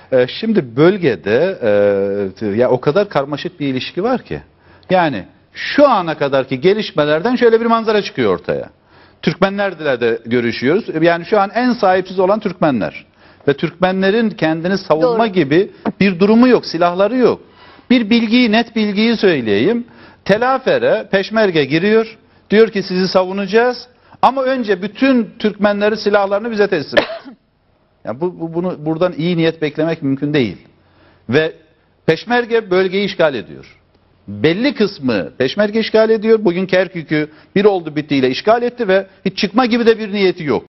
Şimdi bölgede ya o kadar karmaşık bir ilişki var ki. Yani şu ana kadarki gelişmelerden şöyle bir manzara çıkıyor ortaya. Türkmenlerle de görüşüyoruz. Yani şu an en sahipsiz olan Türkmenler. Ve Türkmenlerin kendini savunma Doğru. gibi bir durumu yok, silahları yok. Bir bilgiyi, net bilgiyi söyleyeyim. Telafere, Peşmerge giriyor. Diyor ki sizi savunacağız. Ama önce bütün Türkmenleri silahlarını bize teslim et. Yani bunu buradan iyi niyet beklemek mümkün değil. Ve Peşmerge bölgeyi işgal ediyor. Belli kısmı Peşmerge işgal ediyor. Bugün Kerkük'ü bir oldu bittiyle işgal etti ve hiç çıkma gibi de bir niyeti yok.